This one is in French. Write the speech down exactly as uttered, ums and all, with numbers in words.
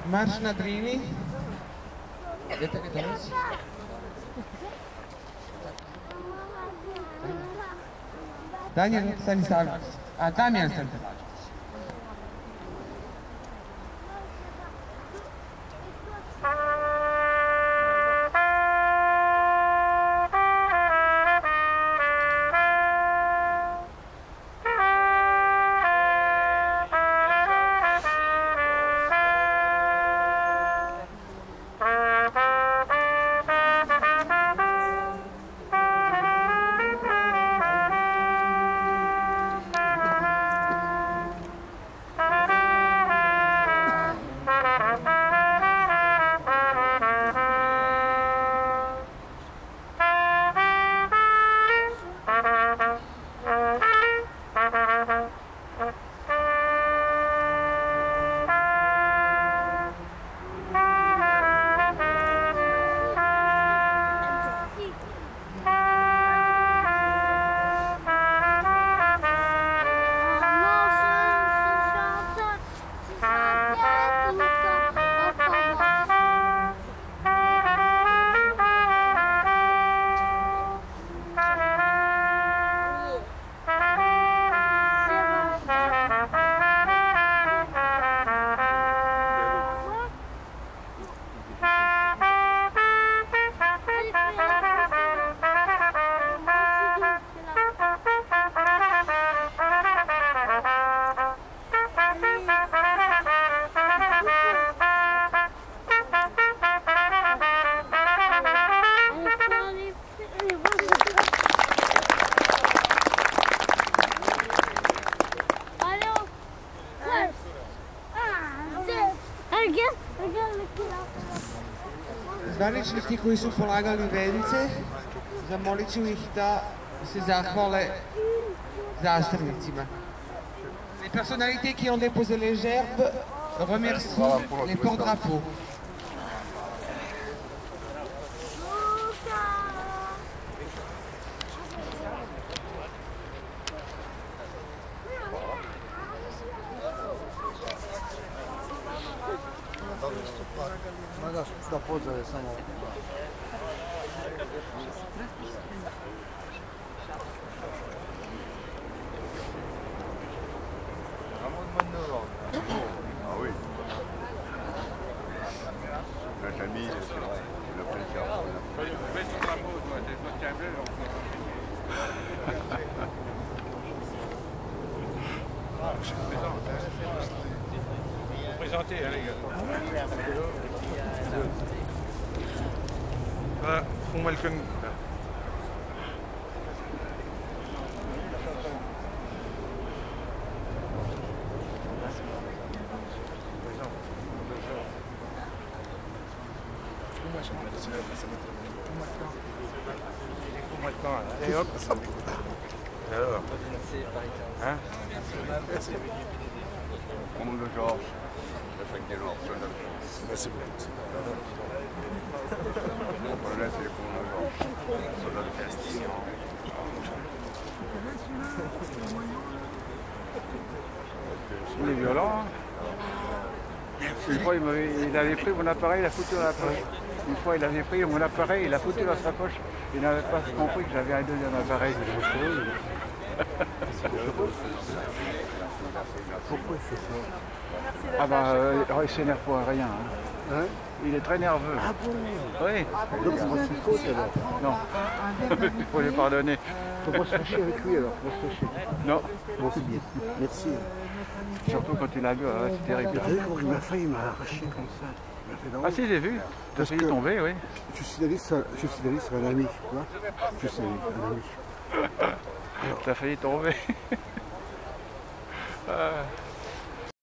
Marš na Drini. Idete che donosi? Daniel Stanislavski. A, Damian Stanislavski. Zvaničnici koji su polagali venice, zamolit ću ih da se zahvale zastavnicima. Les personnalités qui ont déposé les gerbes remercient les porte-drapeaux. Da pozove samo. Ah oui. La famille, c'est vrai. Le plaisir. Présentez, hein, les gars. Voilà, font-moi le commis. Et hop. Alors. Hein? Merci. Au nom de Georges, la famille de Georges. Merci beaucoup. Là, c'est les commandants de Georges. Soldat de Palestine. Il est violent. Hein. Une fois, il, il avait pris mon appareil, il a foutu dans la poche. Une fois, il avait pris mon appareil, il a foutu dans sa poche. Il n'avait pas compris que j'avais un deuxième appareil. Pourquoi il fait ça? Ah bah, euh, il s'énerve pour rien. Hein. Hein? Il est très nerveux. Ah bon? Oui. Donc c'est pas sa faute alors? Non. Il faut lui pardonner. Faut pas se fâcher avec lui alors, faut se fâcher. Non. Bon, c'est bien. Merci. Surtout quand il a vu, ah, c'est terrible. T'as vu comment il m'a failli, il m'a arraché comme ça. Il m'a fait drôle. Ah si, j'ai vu. T'as failli tomber, oui. Je suis allé sur, je suis allé sur un ami, tu vois. Je suis allé sur un ami. T'as failli tomber. Ah.